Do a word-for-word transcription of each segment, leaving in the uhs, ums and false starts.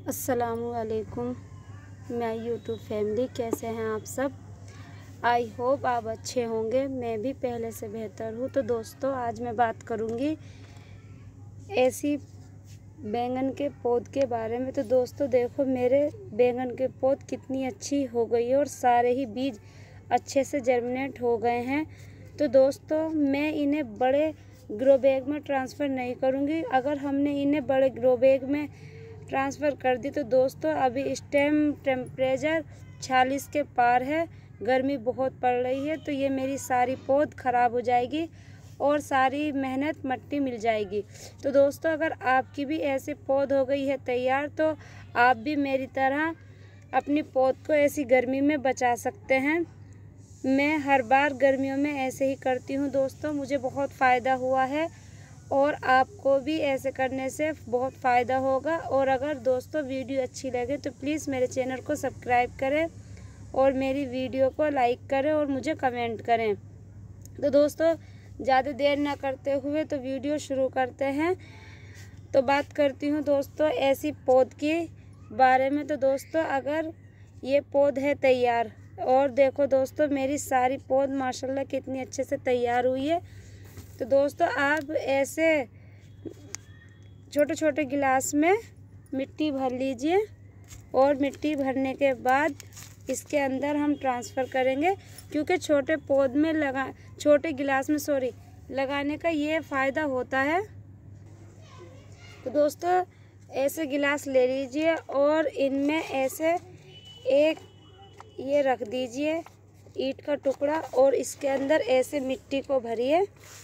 अस्सलामुअलैकुम मैं YouTube family, कैसे हैं आप सब। आई होप आप अच्छे होंगे। मैं भी पहले से बेहतर हूँ। तो दोस्तों, आज मैं बात करूँगी ऐसी बैंगन के पौध के बारे में। तो दोस्तों देखो, मेरे बैंगन के पौध कितनी अच्छी हो गई है और सारे ही बीज अच्छे से जर्मिनेट हो गए हैं। तो दोस्तों, मैं इन्हें बड़े ग्रो बैग में ट्रांसफ़र नहीं करूँगी। अगर हमने इन्हें बड़े ग्रो बैग में ट्रांसफ़र कर दी तो दोस्तों, अभी इस टाइम टेम्परेचर छियालीस के पार है, गर्मी बहुत पड़ रही है। तो ये मेरी सारी पौध ख़राब हो जाएगी और सारी मेहनत मट्टी मिल जाएगी। तो दोस्तों, अगर आपकी भी ऐसे पौध हो गई है तैयार, तो आप भी मेरी तरह अपनी पौध को ऐसी गर्मी में बचा सकते हैं। मैं हर बार गर्मियों में ऐसे ही करती हूँ दोस्तों, मुझे बहुत फ़ायदा हुआ है और आपको भी ऐसे करने से बहुत फ़ायदा होगा। और अगर दोस्तों वीडियो अच्छी लगे तो प्लीज़ मेरे चैनल को सब्सक्राइब करें और मेरी वीडियो को लाइक करें और मुझे कमेंट करें। तो दोस्तों, ज़्यादा देर ना करते हुए तो वीडियो शुरू करते हैं। तो बात करती हूँ दोस्तों ऐसी पौध के बारे में। तो दोस्तों, अगर ये पौध है तैयार, और देखो दोस्तों, मेरी सारी पौध माशाल्लाह कितनी अच्छे से तैयार हुई है। तो दोस्तों, आप ऐसे छोटे छोटे गिलास में मिट्टी भर लीजिए और मिट्टी भरने के बाद इसके अंदर हम ट्रांसफ़र करेंगे, क्योंकि छोटे पौध में लगा छोटे गिलास में सॉरी लगाने का ये फ़ायदा होता है। तो दोस्तों, ऐसे गिलास ले लीजिए और इनमें ऐसे एक ये रख दीजिए ईंट का टुकड़ा और इसके अंदर ऐसे मिट्टी को भरिए।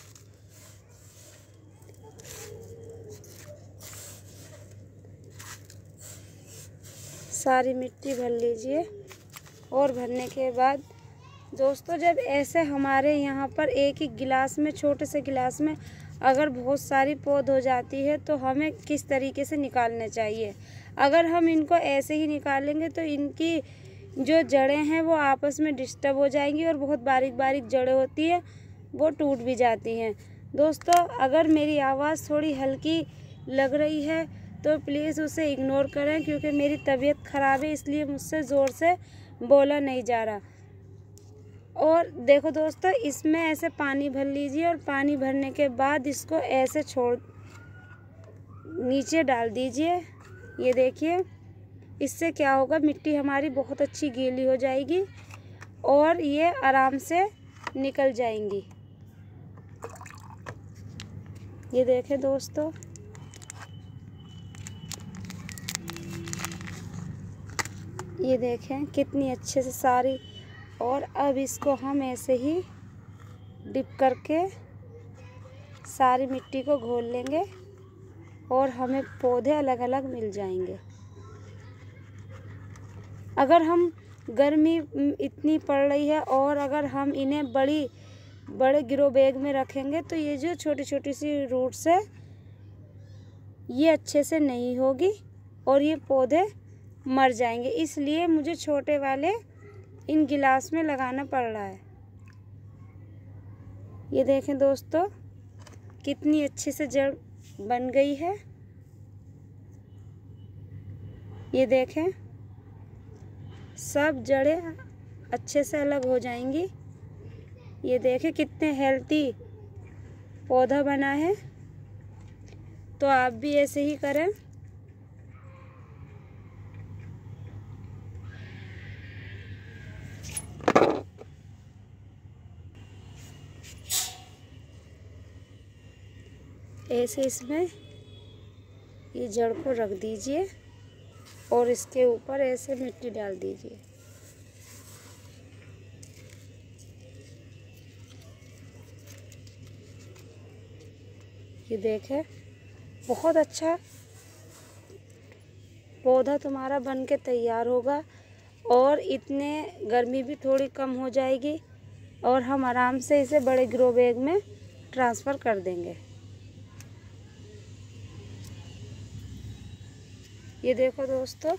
सारी मिट्टी भर लीजिए और भरने के बाद दोस्तों, जब ऐसे हमारे यहाँ पर एक ही गिलास में, छोटे से गिलास में अगर बहुत सारी पौध हो जाती है तो हमें किस तरीके से निकालने चाहिए। अगर हम इनको ऐसे ही निकालेंगे तो इनकी जो जड़ें हैं वो आपस में डिस्टर्ब हो जाएंगी और बहुत बारीक बारीक जड़ें होती है, वो टूट भी जाती हैं। दोस्तों, अगर मेरी आवाज़ थोड़ी हल्की लग रही है तो प्लीज़ उसे इग्नोर करें, क्योंकि मेरी तबीयत ख़राब है, इसलिए मुझसे ज़ोर से बोला नहीं जा रहा। और देखो दोस्तों, इसमें ऐसे पानी भर लीजिए और पानी भरने के बाद इसको ऐसे छोड़ नीचे डाल दीजिए। ये देखिए, इससे क्या होगा, मिट्टी हमारी बहुत अच्छी गीली हो जाएगी और ये आराम से निकल जाएंगी। ये देखें दोस्तों, ये देखें कितनी अच्छे से सारी। और अब इसको हम ऐसे ही डिप करके सारी मिट्टी को घोल लेंगे और हमें पौधे अलग अलग मिल जाएंगे। अगर हम गर्मी इतनी पड़ रही है और अगर हम इन्हें बड़ी बड़े ग्रो बैग में रखेंगे तो ये जो छोटी छोटी सी रूट्स है ये अच्छे से नहीं होगी और ये पौधे मर जाएंगे। इसलिए मुझे छोटे वाले इन गिलास में लगाना पड़ रहा है। ये देखें दोस्तों, कितनी अच्छे से जड़ बन गई है। ये देखें, सब जड़ें अच्छे से अलग हो जाएंगी। ये देखें कितने हेल्थी पौधा बना है। तो आप भी ऐसे ही करें। ऐसे इसमें ये जड़ को रख दीजिए और इसके ऊपर ऐसे मिट्टी डाल दीजिए। ये देखें, बहुत अच्छा पौधा तुम्हारा बन के तैयार होगा और इतने गर्मी भी थोड़ी कम हो जाएगी और हम आराम से इसे बड़े ग्रो बैग में ट्रांसफ़र कर देंगे। ये देखो दोस्तों,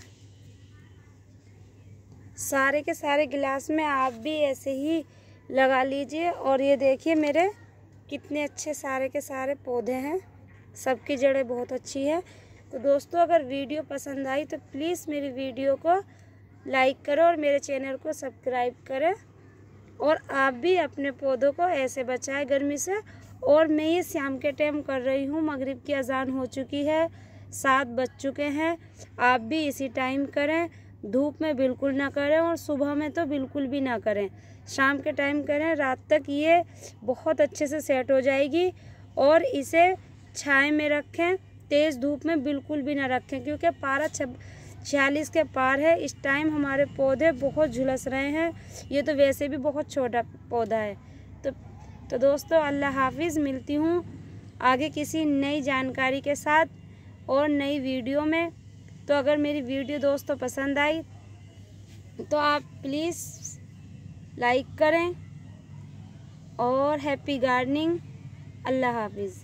सारे के सारे गिलास में आप भी ऐसे ही लगा लीजिए। और ये देखिए मेरे कितने अच्छे सारे के सारे पौधे हैं, सबकी जड़ें बहुत अच्छी है। तो दोस्तों अगर वीडियो पसंद आई तो प्लीज़ मेरी वीडियो को लाइक करो और मेरे चैनल को सब्सक्राइब करें, और आप भी अपने पौधों को ऐसे बचाएं गर्मी से। और मैं ये शाम के टाइम कर रही हूँ, मगरिब की अजान हो चुकी है, सात बज चुके हैं। आप भी इसी टाइम करें, धूप में बिल्कुल ना करें और सुबह में तो बिल्कुल भी ना करें, शाम के टाइम करें। रात तक ये बहुत अच्छे से सेट हो जाएगी। और इसे छाए में रखें, तेज़ धूप में बिल्कुल भी ना रखें, क्योंकि पारा छब छियालीस के पार है। इस टाइम हमारे पौधे बहुत झुलस रहे हैं, ये तो वैसे भी बहुत छोटा पौधा है। तो तो दोस्तों अल्लाह हाफिज़, मिलती हूँ आगे किसी नई जानकारी के साथ और नई वीडियो में। तो अगर मेरी वीडियो दोस्तों पसंद आई तो आप प्लीज़ लाइक करें और हैप्पी गार्डनिंग। अल्लाह हाफिज़।